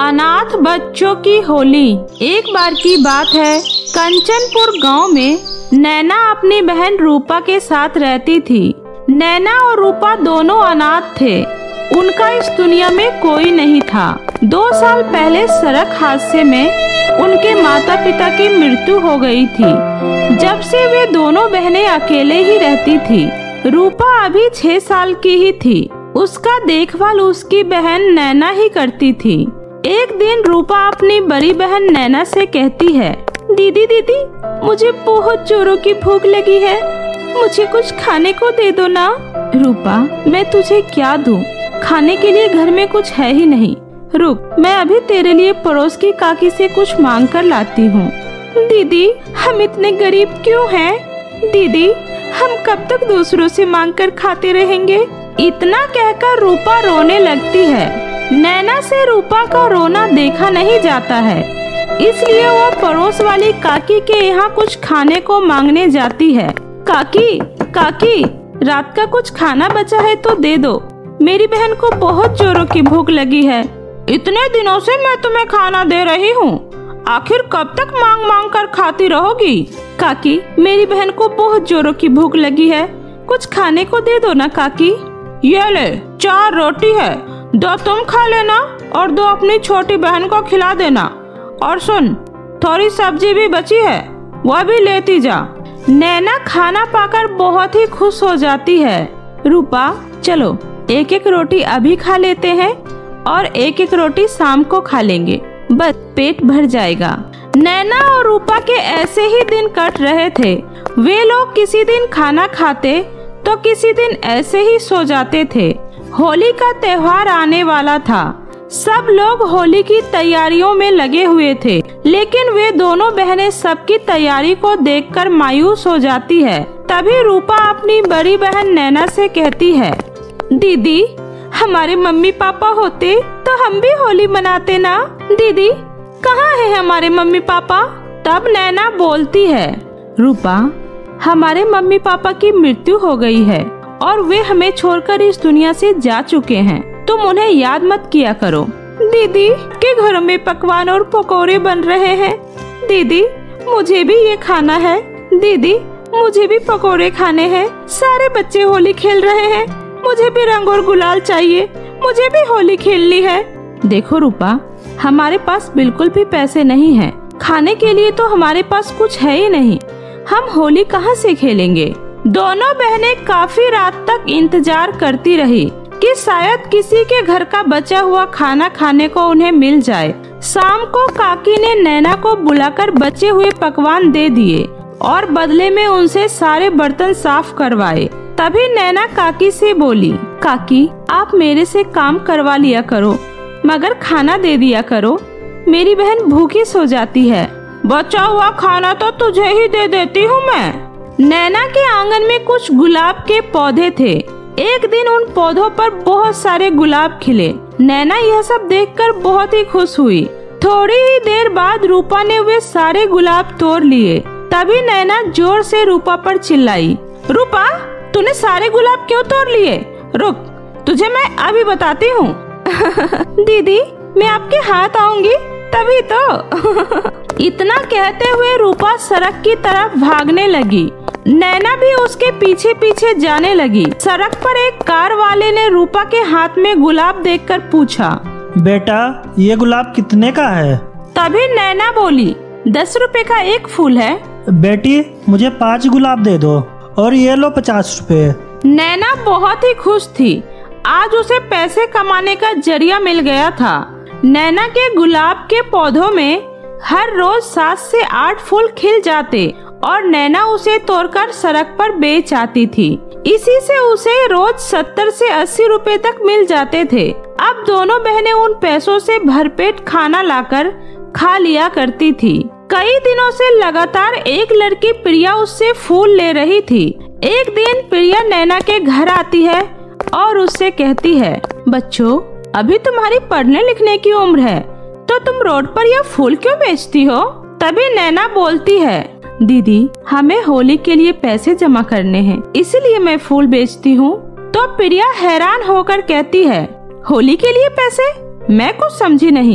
अनाथ बच्चों की होली। एक बार की बात है, कंचनपुर गांव में नैना अपनी बहन रूपा के साथ रहती थी। नैना और रूपा दोनों अनाथ थे। उनका इस दुनिया में कोई नहीं था। 2 साल पहले सड़क हादसे में उनके माता पिता की मृत्यु हो गई थी। जब से वे दोनों बहनें अकेले ही रहती थी। रूपा अभी 6 साल की ही थी। उसका देखभाल उसकी बहन नैना ही करती थी। एक दिन रूपा अपनी बड़ी बहन नैना से कहती है, दीदी दीदी मुझे बहुत जोरों की भूख लगी है, मुझे कुछ खाने को दे दो ना। रूपा, मैं तुझे क्या दूं? खाने के लिए घर में कुछ है ही नहीं। रुक, मैं अभी तेरे लिए पड़ोस की काकी से कुछ मांग कर लाती हूँ। दीदी, हम इतने गरीब क्यों हैं? दीदी, हम कब तक दूसरों से मांग कर खाते रहेंगे? इतना कहकर रूपा रोने लगती है। नैना से रूपा का रोना देखा नहीं जाता है, इसलिए वह पड़ोस वाली काकी के यहाँ कुछ खाने को मांगने जाती है। काकी, काकी, रात का कुछ खाना बचा है तो दे दो, मेरी बहन को बहुत जोरों की भूख लगी है। इतने दिनों से मैं तुम्हें खाना दे रही हूँ, आखिर कब तक मांग मांग कर खाती रहोगी? काकी, मेरी बहन को बहुत जोरों की भूख लगी है, कुछ खाने को दे दो ना काकी। ये ले, 4 रोटी है, 2 तुम खा लेना और 2 अपनी छोटी बहन को खिला देना। और सुन, थोड़ी सब्जी भी बची है, वह भी लेती जा। नैना खाना पाकर बहुत ही खुश हो जाती है। रूपा, चलो 1-1 रोटी अभी खा लेते हैं और 1-1 रोटी शाम को खा लेंगे, बस पेट भर जाएगा। नैना और रूपा के ऐसे ही दिन कट रहे थे। वे लोग किसी दिन खाना खाते तो किसी दिन ऐसे ही सो जाते थे। होली का त्योहार आने वाला था। सब लोग होली की तैयारियों में लगे हुए थे, लेकिन वे दोनों बहनें सबकी तैयारी को देखकर मायूस हो जाती है। तभी रूपा अपनी बड़ी बहन नैना से कहती है, दीदी, हमारे मम्मी पापा होते तो हम भी होली मनाते ना। दीदी, कहाँ है हमारे मम्मी पापा? तब नैना बोलती है, रूपा, हमारे मम्मी पापा की मृत्यु हो गई है और वे हमें छोड़कर इस दुनिया से जा चुके हैं। तुम उन्हें याद मत किया करो। दीदी के घरों में पकवान और पकोड़े बन रहे हैं। दीदी, मुझे भी ये खाना है। दीदी, मुझे भी पकोड़े खाने हैं। सारे बच्चे होली खेल रहे हैं, मुझे भी रंग और गुलाल चाहिए, मुझे भी होली खेलनी है। देखो रूपा, हमारे पास बिल्कुल भी पैसे नहीं हैं। खाने के लिए तो हमारे पास कुछ है ही नहीं। हम होली कहाँ से खेलेंगे? दोनों बहनें काफी रात तक इंतजार करती रही कि शायद किसी के घर का बचा हुआ खाना खाने को उन्हें मिल जाए। शाम को काकी ने नैना को बुलाकर बचे हुए पकवान दे दिए और बदले में उनसे सारे बर्तन साफ करवाए। तभी नैना काकी से बोली, काकी, आप मेरे से काम करवा लिया करो, मगर खाना दे दिया करो, मेरी बहन भूखी सो जाती है। बचा हुआ खाना तो तुझे ही दे देती हूँ मैं। नैना के आंगन में कुछ गुलाब के पौधे थे। एक दिन उन पौधों पर बहुत सारे गुलाब खिले। नैना यह सब देखकर बहुत ही खुश हुई। थोड़ी ही देर बाद रूपा ने वे सारे गुलाब तोड़ लिए। तभी नैना जोर से रूपा पर चिल्लाई, रूपा, तूने सारे गुलाब क्यों तोड़ लिए? रुक, तुझे मैं अभी बताती हूँ। दीदी, मैं आपके हाथ आऊंगी तभी तो। इतना कहते हुए रूपा सड़क की तरफ भागने लगी। नैना भी उसके पीछे पीछे जाने लगी। सड़क पर एक कार वाले ने रूपा के हाथ में गुलाब देखकर पूछा, बेटा, ये गुलाब कितने का है? तभी नैना बोली, 10 रुपए का एक फूल है। बेटी, मुझे 5 गुलाब दे दो और ये लो 50 रुपए। नैना बहुत ही खुश थी। आज उसे पैसे कमाने का जरिया मिल गया था। नैना के गुलाब के पौधों में हर रोज 7 से 8 फूल खिल जाते और नैना उसे तोड़कर सड़क पर बेच आती थी। इसी से उसे रोज 70 से 80 रुपए तक मिल जाते थे। अब दोनों बहनें उन पैसों से भरपेट खाना लाकर खा लिया करती थी। कई दिनों से लगातार एक लड़की प्रिया उससे फूल ले रही थी। एक दिन प्रिया नैना के घर आती है और उससे कहती है, बच्चों, अभी तुम्हारी पढ़ने लिखने की उम्र है, तो तुम रोड पर यह फूल क्यों बेचती हो? तभी नैना बोलती है, दीदी, हमें होली के लिए पैसे जमा करने हैं, इसीलिए मैं फूल बेचती हूँ। तो प्रिया हैरान होकर कहती है, होली के लिए पैसे? मैं कुछ समझी नहीं।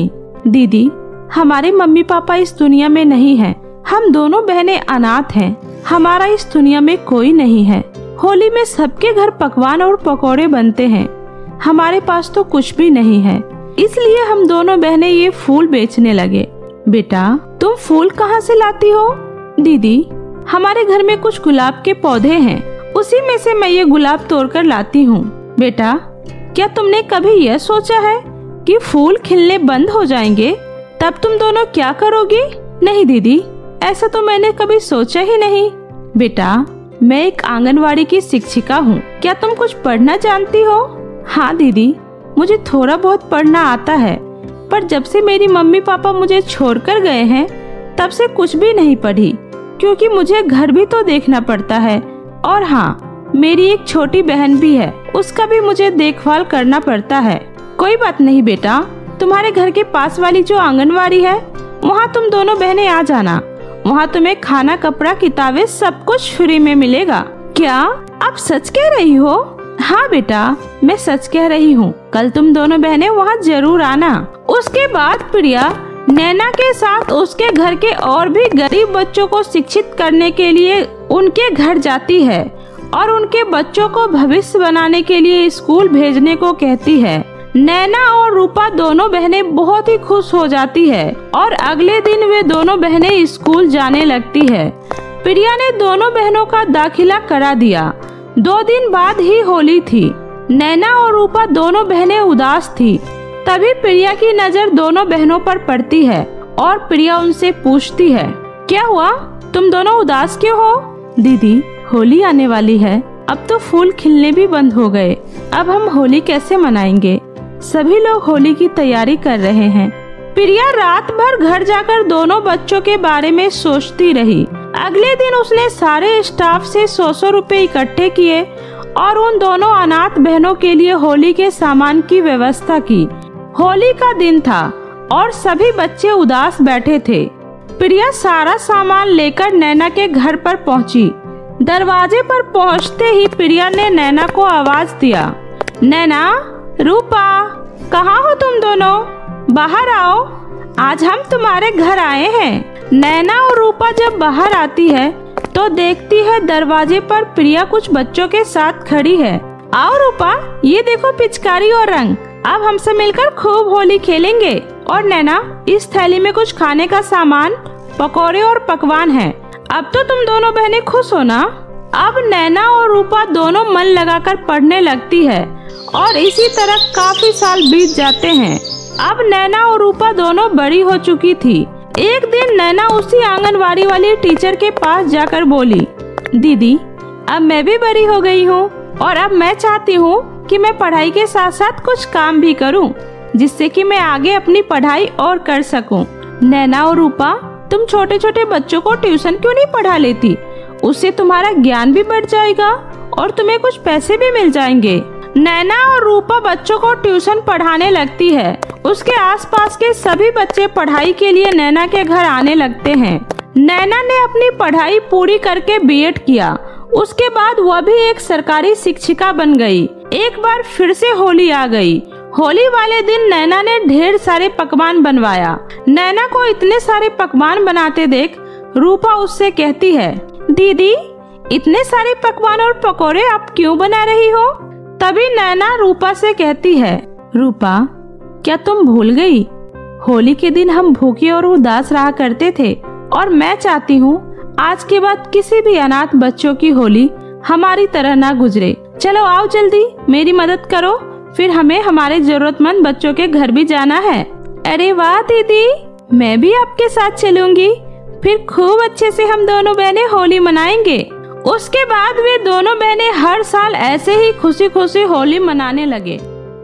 दीदी, हमारे मम्मी पापा इस दुनिया में नहीं हैं। हम दोनों बहनें अनाथ हैं। हमारा इस दुनिया में कोई नहीं है। होली में सबके घर पकवान और पकौड़े बनते हैं। हमारे पास तो कुछ भी नहीं है, इसलिए हम दोनों बहनें ये फूल बेचने लगे। बेटा, तुम फूल कहाँ से लाती हो? दीदी, हमारे घर में कुछ गुलाब के पौधे हैं, उसी में से मैं ये गुलाब तोड़कर लाती हूँ। बेटा, क्या तुमने कभी यह सोचा है कि फूल खिलने बंद हो जाएंगे, तब तुम दोनों क्या करोगी? नहीं दीदी, ऐसा तो मैंने कभी सोचा ही नहीं। बेटा, मैं एक आंगनवाड़ी की शिक्षिका हूँ। क्या तुम कुछ पढ़ना जानती हो? हाँ दीदी, मुझे थोड़ा बहुत पढ़ना आता है, पर जब से मेरी मम्मी पापा मुझे छोड़कर गए हैं तब से कुछ भी नहीं पढ़ी, क्योंकि मुझे घर भी तो देखना पड़ता है। और हाँ, मेरी एक छोटी बहन भी है, उसका भी मुझे देखभाल करना पड़ता है। कोई बात नहीं बेटा, तुम्हारे घर के पास वाली जो आंगनवाड़ी है वहाँ तुम दोनों बहनें आ जाना। वहाँ तुम्हें खाना, कपड़ा, किताबें सब कुछ फ्री में मिलेगा। क्या आप सच कह रही हो? हाँ बेटा, मैं सच कह रही हूँ। कल तुम दोनों बहनें वहाँ जरूर आना। उसके बाद प्रिया नैना के साथ उसके घर के और भी गरीब बच्चों को शिक्षित करने के लिए उनके घर जाती है और उनके बच्चों को भविष्य बनाने के लिए स्कूल भेजने को कहती है। नैना और रूपा दोनों बहनें बहुत ही खुश हो जाती है और अगले दिन वे दोनों बहनें स्कूल जाने लगती है। प्रिया ने दोनों बहनों का दाखिला करा दिया। 2 दिन बाद ही होली थी। नैना और रूपा दोनों बहनें उदास थी। तभी प्रिया की नजर दोनों बहनों पर पड़ती है और प्रिया उनसे पूछती है, क्या हुआ, तुम दोनों उदास क्यों हो? दीदी, होली आने वाली है, अब तो फूल खिलने भी बंद हो गए। अब हम होली कैसे मनाएंगे? सभी लोग होली की तैयारी कर रहे हैं। प्रिया रात भर घर जाकर दोनों बच्चों के बारे में सोचती रही। अगले दिन उसने सारे स्टाफ से 100 रुपए इकट्ठे किए और उन दोनों अनाथ बहनों के लिए होली के सामान की व्यवस्था की। होली का दिन था और सभी बच्चे उदास बैठे थे। प्रिया सारा सामान लेकर नैना के घर पर पहुंची। दरवाजे पर पहुंचते ही प्रिया ने नैना को आवाज दिया, नैना, रूपा, कहाँ हो तुम दोनों? बाहर आओ, आज हम तुम्हारे घर आए हैं। नैना और रूपा जब बाहर आती है तो देखती है दरवाजे पर प्रिया कुछ बच्चों के साथ खड़ी है। आओ रूपा, ये देखो पिचकारी और रंग, अब हमसे मिलकर खूब होली खेलेंगे। और नैना, इस थैली में कुछ खाने का सामान, पकौड़े और पकवान है। अब तो तुम दोनों बहनें खुश हो ना? अब नैना और रूपा दोनों मन लगाकर पढ़ने लगती है और इसी तरह काफी साल बीत जाते हैं। अब नैना और रूपा दोनों बड़ी हो चुकी थी। एक दिन नैना उसी आंगनवाड़ी वाली टीचर के पास जाकर बोली, दीदी, अब मैं भी बड़ी हो गई हूँ और अब मैं चाहती हूँ कि मैं पढ़ाई के साथ साथ कुछ काम भी करूँ, जिससे कि मैं आगे अपनी पढ़ाई और कर सकूँ। नैना और रूपा, तुम छोटे छोटे बच्चों को ट्यूशन क्यों नहीं पढ़ा लेती? उससे तुम्हारा ज्ञान भी बढ़ जाएगा और तुम्हें कुछ पैसे भी मिल जाएंगे। नैना और रूपा बच्चों को ट्यूशन पढ़ाने लगती है। उसके आसपास के सभी बच्चे पढ़ाई के लिए नैना के घर आने लगते हैं। नैना ने अपनी पढ़ाई पूरी करके बीएड किया। उसके बाद वह भी एक सरकारी शिक्षिका बन गई। एक बार फिर से होली आ गई। होली वाले दिन नैना ने ढेर सारे पकवान बनवाया। नैना को इतने सारे पकवान बनाते देख रूपा उससे कहती है, दीदी, इतने सारे पकवान और पकोड़े आप क्यों बना रही हो? तभी नैना रूपा से कहती है, रूपा, क्या तुम भूल गई? होली के दिन हम भूखे और उदास रहा करते थे और मैं चाहती हूँ आज के बाद किसी भी अनाथ बच्चों की होली हमारी तरह ना गुजरे। चलो आओ जल्दी, मेरी मदद करो, फिर हमें हमारे जरूरतमंद बच्चों के घर भी जाना है। अरे वाह दीदी, मैं भी आपके साथ चलूंगी। फिर खूब अच्छे से हम दोनों बहनें होली मनाएंगे। उसके बाद वे दोनों बहनें हर साल ऐसे ही खुशी खुशी होली मनाने लगे।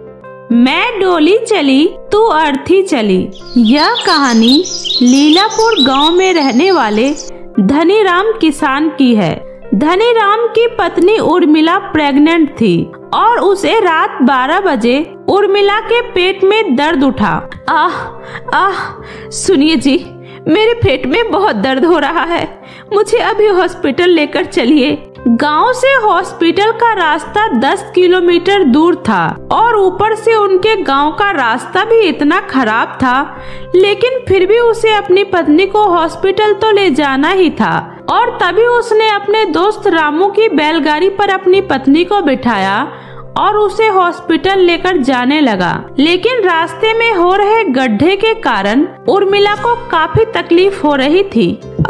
मैं डोली चली तू अर्थी चली। यह कहानी लीलापुर गांव में रहने वाले धनीराम किसान की है। धनीराम की पत्नी उर्मिला प्रेग्नेंट थी और उसे रात 12 बजे उर्मिला के पेट में दर्द उठा। सुनिए जी, मेरे पेट में बहुत दर्द हो रहा है, मुझे अभी हॉस्पिटल लेकर चलिए। गांव से हॉस्पिटल का रास्ता 10 किलोमीटर दूर था और ऊपर से उनके गांव का रास्ता भी इतना खराब था, लेकिन फिर भी उसे अपनी पत्नी को हॉस्पिटल तो ले जाना ही था। और तभी उसने अपने दोस्त रामू की बैलगाड़ी पर अपनी पत्नी को बिठाया और उसे हॉस्पिटल लेकर जाने लगा। लेकिन रास्ते में हो रहे गड्ढे के कारण उर्मिला को काफी तकलीफ हो रही थी।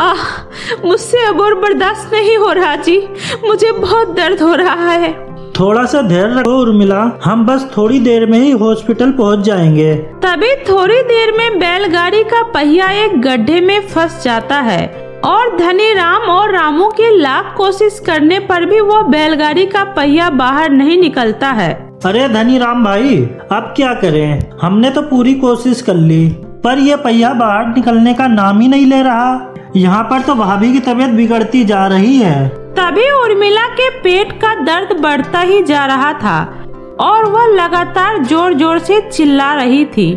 मुझसे अब और बर्दाश्त नहीं हो रहा जी, मुझे बहुत दर्द हो रहा है। थोड़ा सा धैर्य रखो उर्मिला, हम बस थोड़ी देर में ही हॉस्पिटल पहुंच जाएंगे। तभी थोड़ी देर में बैलगाड़ी का पहिया एक गड्ढे में फंस जाता है और धनीराम और रामू की लाख कोशिश करने पर भी वो बैलगाड़ी का पहिया बाहर नहीं निकलता है। अरे धनीराम भाई, अब क्या करें? हमने तो पूरी कोशिश कर ली, पर यह पहिया बाहर निकलने का नाम ही नहीं ले रहा। यहाँ पर तो भाभी की तबीयत बिगड़ती जा रही है। तभी उर्मिला के पेट का दर्द बढ़ता ही जा रहा था और वह लगातार जोर जोर से चिल्ला रही थी।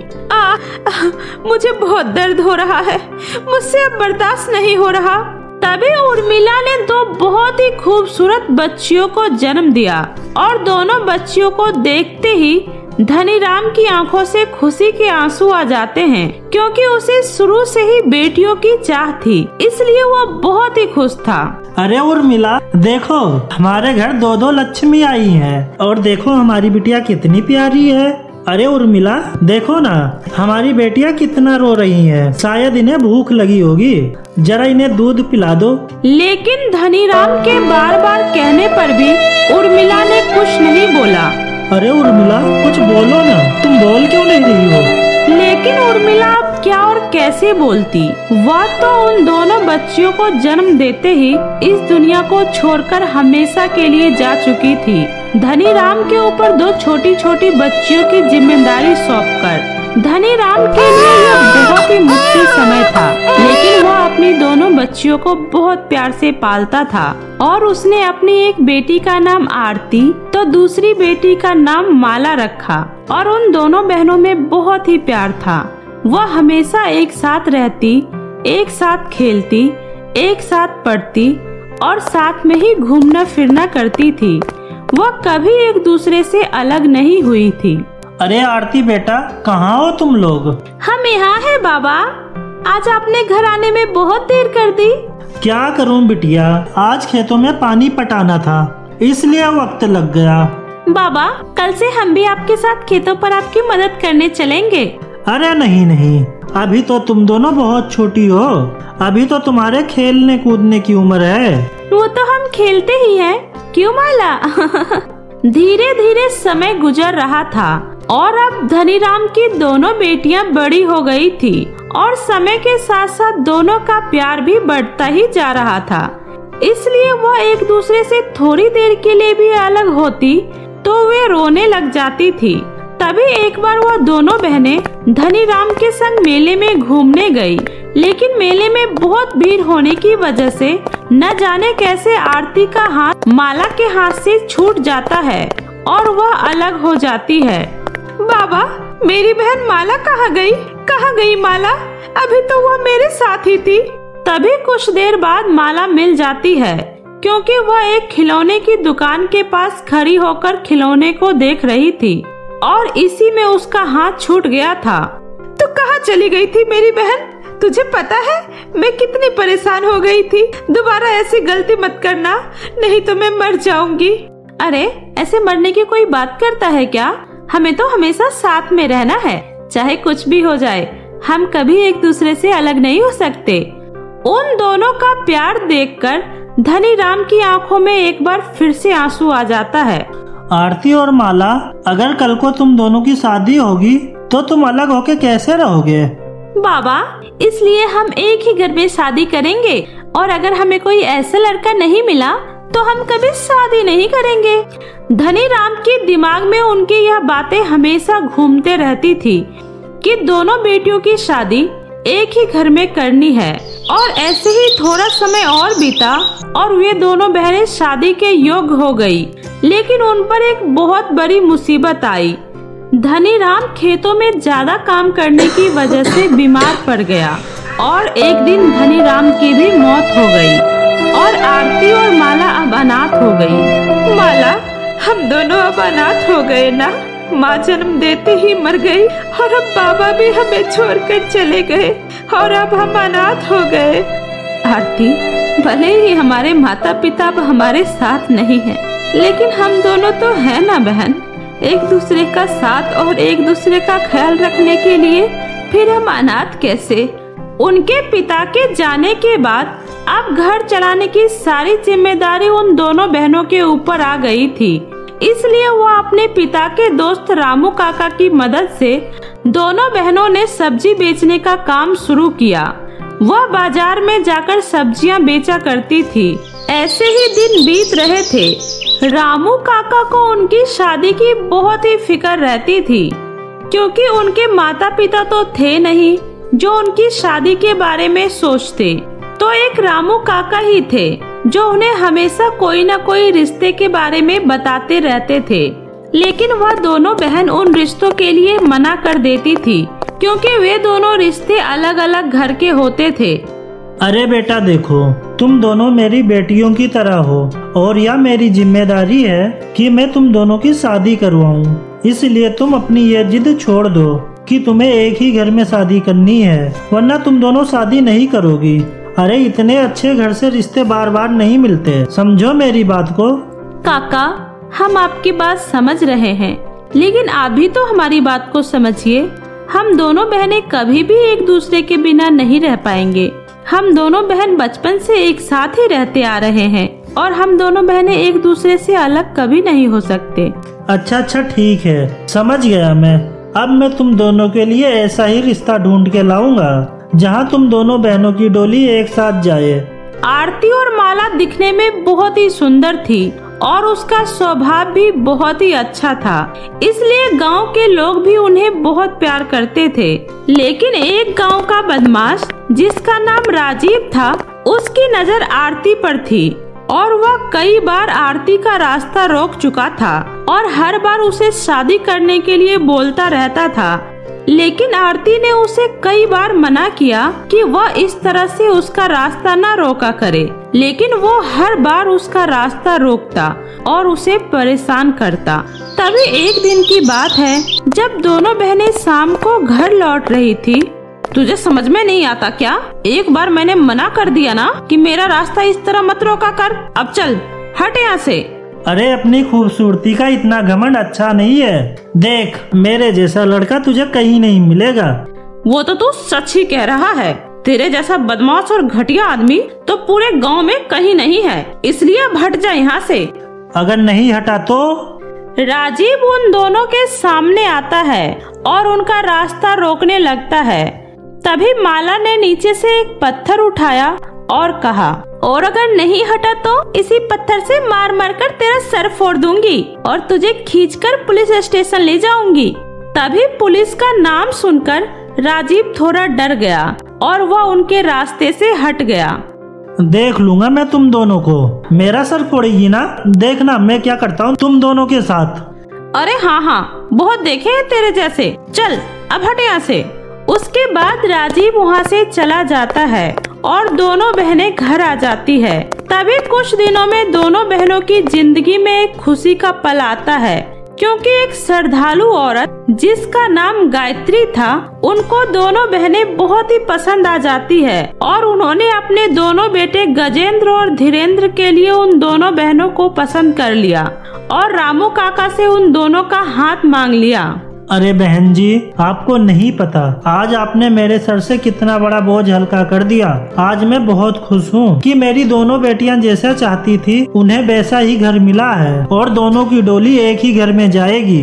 मुझे बहुत दर्द हो रहा है, मुझसे अब बर्दाश्त नहीं हो रहा। तभी उर्मिला ने 2 बहुत ही खूबसूरत बच्चियों को जन्म दिया और दोनों बच्चियों को देखते ही धनीराम की आंखों से खुशी के आंसू आ जाते हैं, क्योंकि उसे शुरू से ही बेटियों की चाह थी, इसलिए वो बहुत ही खुश था। अरे उर्मिला, देखो हमारे घर 2 लक्ष्मी आई हैं और देखो हमारी बिटिया कितनी प्यारी है। अरे उर्मिला, देखो ना हमारी बेटियां कितना रो रही हैं, शायद इन्हें भूख लगी होगी, जरा इन्हें दूध पिला दो। लेकिन धनीराम के बार बार कहने पर भी उर्मिला ने कुछ नहीं बोला। अरे उर्मिला, कुछ बोलो ना, तुम बोल क्यों नहीं रही हो? लेकिन उर्मिला अब क्या और कैसे बोलती? वह तो उन दोनों बच्चियों को जन्म देते ही इस दुनिया को छोड़कर हमेशा के लिए जा चुकी थी। धनीराम के ऊपर 2 छोटी छोटी बच्चियों की जिम्मेदारी सौंपकर धनीराम के लिए यह बहुत ही मुश्किल समय था, लेकिन वह अपनी दोनों बच्चियों को बहुत प्यार से पालता था और उसने अपनी एक बेटी का नाम आरती तो दूसरी बेटी का नाम माला रखा और उन दोनों बहनों में बहुत ही प्यार था। वह हमेशा एक साथ रहती, एक साथ खेलती, एक साथ पढ़ती और साथ में ही घूमना फिरना करती थी। वह कभी एक दूसरे से अलग नहीं हुई थी। अरे आरती बेटा, कहाँ हो तुम लोग? हम यहाँ हैं बाबा। आज आपने घर आने में बहुत देर कर दी। क्या करूँ बिटिया, आज खेतों में पानी पटाना था, इसलिए वक्त लग गया। बाबा, कल से हम भी आपके साथ खेतों पर आपकी मदद करने चलेंगे। अरे नहीं नहीं, अभी तो तुम दोनों बहुत छोटी हो, अभी तो तुम्हारे खेलने कूदने की उम्र है। वो तो हम खेलते ही हैं, क्यों माला? धीरे धीरे समय गुजर रहा था और अब धनीराम की दोनों बेटियां बड़ी हो गई थी और समय के साथ साथ दोनों का प्यार भी बढ़ता ही जा रहा था। इसलिए वह एक दूसरे से थोड़ी देर के लिए भी अलग होती तो वे रोने लग जाती थी। तभी एक बार वह दोनों बहनें धनीराम के संग मेले में घूमने गई, लेकिन मेले में बहुत भीड़ होने की वजह से न जाने कैसे आरती का हाथ माला के हाथ से छूट जाता है और वह अलग हो जाती है। बाबा, मेरी बहन माला कहाँ गई? कहाँ गई माला? अभी तो वह मेरे साथ ही थी। तभी कुछ देर बाद माला मिल जाती है, क्योंकि वह एक खिलौने की दुकान के पास खड़ी होकर खिलौने को देख रही थी और इसी में उसका हाथ छूट गया था। तू कहाँ चली गई थी मेरी बहन? तुझे पता है मैं कितनी परेशान हो गई थी। दोबारा ऐसी गलती मत करना, नहीं तो मैं मर जाऊंगी। अरे, ऐसे मरने की कोई बात करता है क्या? हमें तो हमेशा साथ में रहना है, चाहे कुछ भी हो जाए। हम कभी एक दूसरे से अलग नहीं हो सकते। उन दोनों का प्यार देखकर धनीराम की आंखों में एक बार फिर से आंसू आ जाता है। आरती और माला, अगर कल को तुम दोनों की शादी होगी तो तुम अलग होके कैसे रहोगे? बाबा, इसलिए हम एक ही घर में शादी करेंगे और अगर हमें कोई ऐसा लड़का नहीं मिला तो हम कभी शादी नहीं करेंगे। धनीराम के दिमाग में उनकी यह बातें हमेशा घूमते रहती थी कि दोनों बेटियों की शादी एक ही घर में करनी है। और ऐसे ही थोड़ा समय और बीता और वे दोनों बहनें शादी के योग्य हो गई, लेकिन उन पर एक बहुत बड़ी मुसीबत आई। धनीराम खेतों में ज्यादा काम करने की वजह से बीमार पड़ गया और एक दिन धनीराम की भी मौत हो गई और आरती और माला अब अनाथ हो गई। माला, हम दोनों अब अनाथ हो गए ना। माँ जन्म देते ही मर गई और अब बाबा भी हमें छोड़कर चले गए और अब हम अनाथ हो गए। आरती, भले ही हमारे माता पिता अब हमारे साथ नहीं हैं, लेकिन हम दोनों तो हैं ना बहन। एक दूसरे का साथ और एक दूसरे का ख्याल रखने के लिए फिर हम अनाथ कैसे? उनके पिता के जाने के बाद अब घर चलाने की सारी जिम्मेदारी उन दोनों बहनों के ऊपर आ गई थी। इसलिए वो अपने पिता के दोस्त रामू काका की मदद से दोनों बहनों ने सब्जी बेचने का काम शुरू किया। वह बाजार में जाकर सब्जियां बेचा करती थी। ऐसे ही दिन बीत रहे थे। रामू काका को उनकी शादी की बहुत ही फिक्र रहती थी, क्योंकि उनके माता पिता तो थे नहीं जो उनकी शादी के बारे में सोचते। तो एक रामू काका ही थे जो उन्हें हमेशा कोई न कोई रिश्ते के बारे में बताते रहते थे। लेकिन वह दोनों बहन उन रिश्तों के लिए मना कर देती थी, क्योंकि वे दोनों रिश्ते अलग अलग घर के होते थे। अरे बेटा देखो, तुम दोनों मेरी बेटियों की तरह हो और यह मेरी जिम्मेदारी है कि मैं तुम दोनों की शादी करवाऊं। इसलिए तुम अपनी ये जिद छोड़ दो कि तुम्हें एक ही घर में शादी करनी है, वरना तुम दोनों शादी नहीं करोगी। अरे इतने अच्छे घर से रिश्ते बार बार नहीं मिलते, समझो मेरी बात को। काका, हम आपकी बात समझ रहे हैं, लेकिन आप भी तो हमारी बात को समझिए। हम दोनों बहनें कभी भी एक दूसरे के बिना नहीं रह पाएंगे। हम दोनों बहन बचपन से एक साथ ही रहते आ रहे हैं और हम दोनों बहनें एक दूसरे से अलग कभी नहीं हो सकते। अच्छा ठीक है, समझ गया मैं। अब मैं तुम दोनों के लिए ऐसा ही रिश्ता ढूंढ के लाऊंगा जहां तुम दोनों बहनों की डोली एक साथ जाए। आरती और माला दिखने में बहुत ही सुंदर थी और उसका स्वभाव भी बहुत ही अच्छा था, इसलिए गांव के लोग भी उन्हें बहुत प्यार करते थे। लेकिन एक गांव का बदमाश जिसका नाम राजीव था, उसकी नजर आरती पर थी और वह कई बार आरती का रास्ता रोक चुका था और हर बार उसे शादी करने के लिए बोलता रहता था। लेकिन आरती ने उसे कई बार मना किया कि वह इस तरह से उसका रास्ता न रोका करे, लेकिन वो हर बार उसका रास्ता रोकता और उसे परेशान करता। तभी एक दिन की बात है जब दोनों बहनें शाम को घर लौट रही थी। तुझे समझ में नहीं आता क्या? एक बार मैंने मना कर दिया ना कि मेरा रास्ता इस तरह मत रोका कर। अब चल, हट यहाँ से। अरे अपनी खूबसूरती का इतना घमंड अच्छा नहीं है। देख, मेरे जैसा लड़का तुझे कहीं नहीं मिलेगा। वो तो तू सच ही कह रहा है। तेरे जैसा बदमाश और घटिया आदमी तो पूरे गांव में कहीं नहीं है, इसलिए अब हट जा यहाँ से। अगर नहीं हटा तो? राजीव उन दोनों के सामने आता है और उनका रास्ता रोकने लगता है। तभी माला ने नीचे से एक पत्थर उठाया और कहा, और अगर नहीं हटा तो इसी पत्थर से मार मार कर तेरा सर फोड़ दूंगी और तुझे खींचकर पुलिस स्टेशन ले जाऊंगी। तभी पुलिस का नाम सुनकर राजीव थोड़ा डर गया और वह उनके रास्ते से हट गया। देख लूंगा मैं तुम दोनों को। मेरा सर फोड़ेगी ना? देखना मैं क्या करता हूँ तुम दोनों के साथ। अरे हाँ, बहुत देखे हैं तेरे जैसे। चल अब हट यहाँ से। उसके बाद राजीव वहाँ से चला जाता है और दोनों बहनें घर आ जाती है। तभी कुछ दिनों में दोनों बहनों की जिंदगी में एक खुशी का पल आता है, क्योंकि एक श्रद्धालु औरत जिसका नाम गायत्री था, उनको दोनों बहनें बहुत ही पसंद आ जाती है और उन्होंने अपने दोनों बेटे गजेंद्र और धीरेन्द्र के लिए उन दोनों बहनों को पसंद कर लिया और रामू काका से उन दोनों का हाथ मांग लिया। अरे बहन जी, आपको नहीं पता आज आपने मेरे सर से कितना बड़ा बोझ हल्का कर दिया। आज मैं बहुत खुश हूँ कि मेरी दोनों बेटियाँ जैसा चाहती थी उन्हें वैसा ही घर मिला है और दोनों की डोली एक ही घर में जाएगी।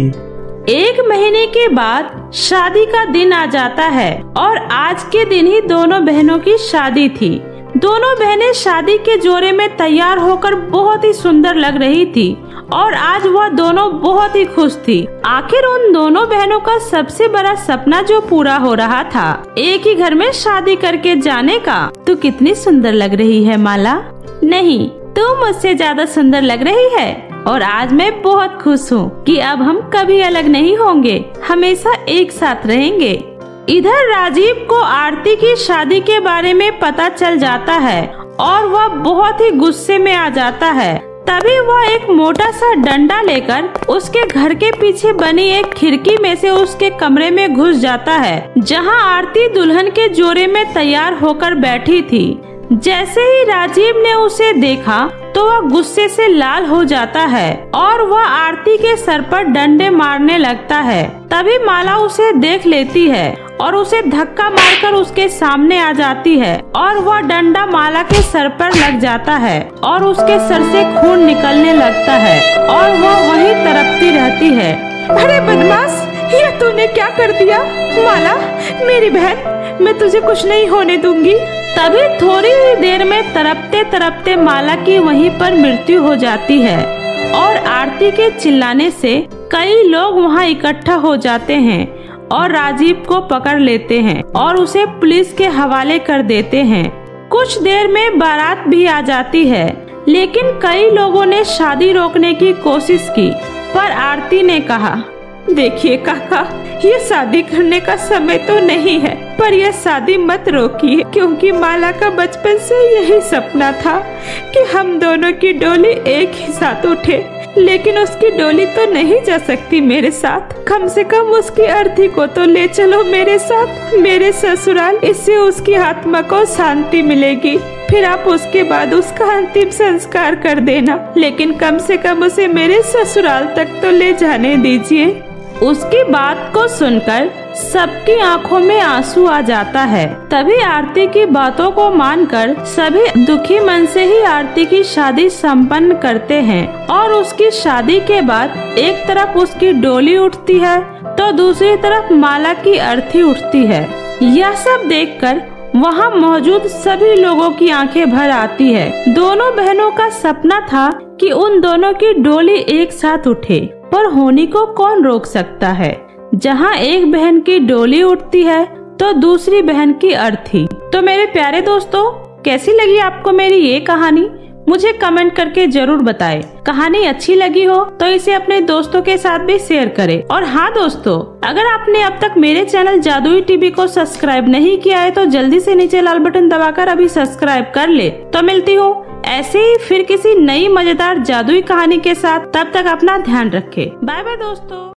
1 महीने के बाद शादी का दिन आ जाता है और आज के दिन ही दोनों बहनों की शादी थी। दोनों बहनें शादी के जोड़े में तैयार होकर बहुत ही सुंदर लग रही थी और आज वह दोनों बहुत ही खुश थी। आखिर उन दोनों बहनों का सबसे बड़ा सपना जो पूरा हो रहा था, एक ही घर में शादी करके जाने का। तू कितनी सुंदर लग रही है माला। नहीं, तू मुझसे ज्यादा सुंदर लग रही है और आज मैं बहुत खुश हूँ कि अब हम कभी अलग नहीं होंगे, हमेशा एक साथ रहेंगे। इधर राजीव को आरती की शादी के बारे में पता चल जाता है और वह बहुत ही गुस्से में आ जाता है। तभी वह एक मोटा सा डंडा लेकर उसके घर के पीछे बनी एक खिड़की में से उसके कमरे में घुस जाता है, जहां आरती दुल्हन के जोड़े में तैयार होकर बैठी थी। जैसे ही राजीव ने उसे देखा तो वह गुस्से से लाल हो जाता है और वह आरती के सर पर डंडे मारने लगता है। तभी माला उसे देख लेती है और उसे धक्का मारकर उसके सामने आ जाती है और वह डंडा माला के सर पर लग जाता है और उसके सर से खून निकलने लगता है और वह वहीं तड़पती रहती है। अरे बदमाश, ये तूने क्या कर दिया? माला मेरी बहन, मैं तुझे कुछ नहीं होने दूंगी। तभी थोड़ी ही देर में तड़पते तड़पते माला की वहीं पर मृत्यु हो जाती है और आरती के चिल्लाने से कई लोग वहां इकट्ठा हो जाते हैं और राजीव को पकड़ लेते हैं और उसे पुलिस के हवाले कर देते हैं। कुछ देर में बारात भी आ जाती है, लेकिन कई लोगों ने शादी रोकने की कोशिश की, पर आरती ने कहा, देखिए काका, ये शादी करने का समय तो नहीं है, पर यह शादी मत रोकिए, क्योंकि माला का बचपन से यही सपना था कि हम दोनों की डोली एक ही साथ उठे, लेकिन उसकी डोली तो नहीं जा सकती मेरे साथ। कम से कम उसकी अर्थी को तो ले चलो मेरे साथ, मेरे ससुराल। इससे उसकी आत्मा को शांति मिलेगी। फिर आप उसके बाद उसका अंतिम संस्कार कर देना, लेकिन कम से कम उसे मेरे ससुराल तक तो ले जाने दीजिए। उसकी बात को सुनकर सबकी आंखों में आंसू आ जाता है। तभी आरती की बातों को मानकर सभी दुखी मन से ही आरती की शादी संपन्न करते हैं और उसकी शादी के बाद एक तरफ उसकी डोली उठती है तो दूसरी तरफ माला की अर्थी उठती है। यह सब देखकर वहां मौजूद सभी लोगों की आंखें भर आती है। दोनों बहनों का सपना था कि उन दोनों की डोली एक साथ उठे, पर होनी को कौन रोक सकता है। जहां एक बहन की डोली उठती है तो दूसरी बहन की अर्थी। तो मेरे प्यारे दोस्तों, कैसी लगी आपको मेरी ये कहानी? मुझे कमेंट करके जरूर बताएं। कहानी अच्छी लगी हो तो इसे अपने दोस्तों के साथ भी शेयर करें। और हाँ दोस्तों, अगर आपने अब तक मेरे चैनल जादुई टीवी को सब्सक्राइब नहीं किया है तो जल्दी से नीचे लाल बटन दबाकर अभी सब्सक्राइब कर ले। तो मिलती हूँ ऐसे ही फिर किसी नई मजेदार जादुई कहानी के साथ। तब तक अपना ध्यान रखें। बाय बाय दोस्तों।